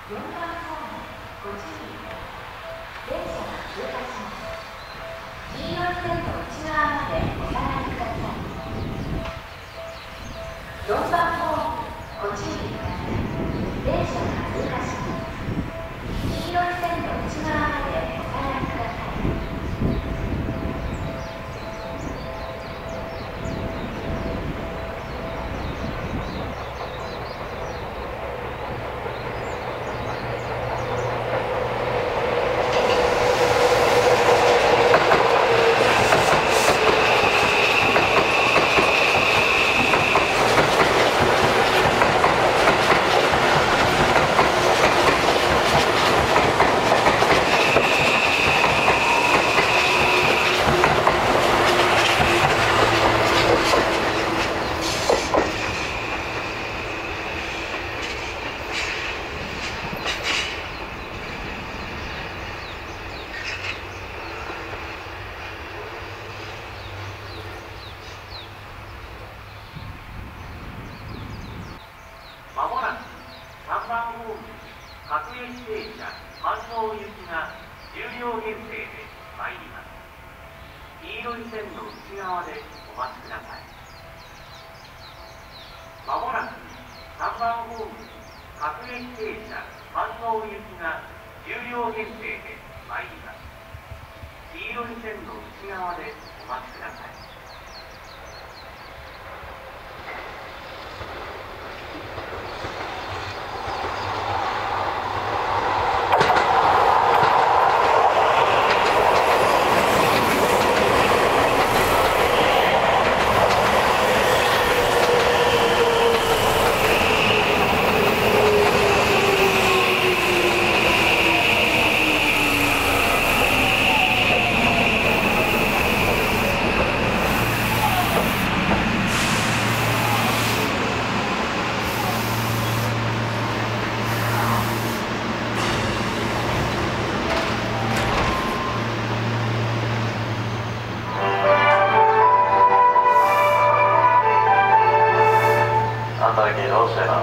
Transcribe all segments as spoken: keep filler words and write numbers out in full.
よんばんホームご注意ください。電車が通過します。黄色い線の内側までお下がりください。よんばんホームご注意ください。電車が通過します。黄色い線の内側までお下がりください。 まもなくさんばんホーム各駅停車飯能行きがじゅうりょう限定で参ります。黄色い線の内側でお待ちください。まもなくさんばんホーム各駅停車飯能行きがじゅうりょう限定で参ります。黄色い線の内側でお待ちください。 どうしてな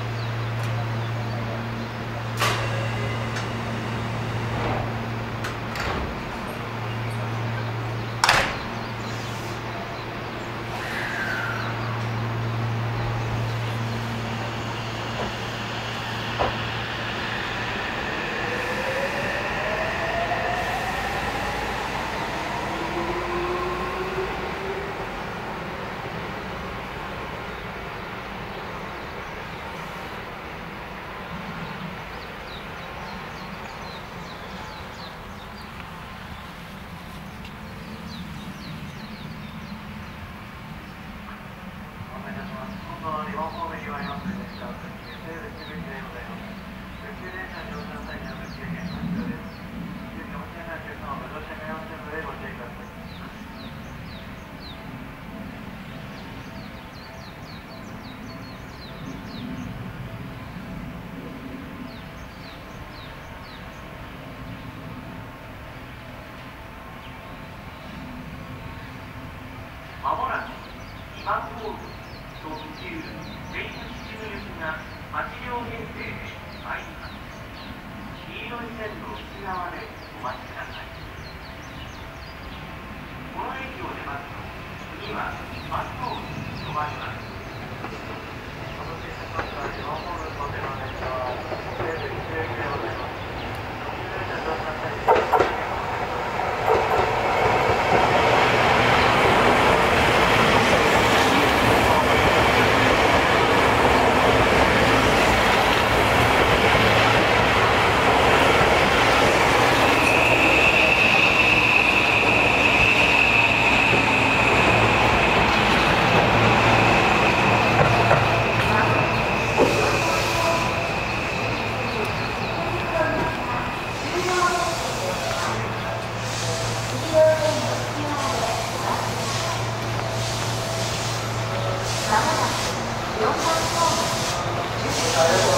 日本方面にはありますでしょうか。西武渋谷でございます。特急電車乗車の際には特急券が必要です。急にお持ちになるお客様はご乗車可能ですのでご注意ください。 まもなくにばんホーム特急西武秩父行きがはちりょう限定で参ります。黄色い線の内側でお待ちください。この駅を出ますと次はバスホームに止まります。 お待ちいたしました。日本ホームの電話ですが、西武秩父行きでございます。特急電車乗車の際にまもなくよんばんホーム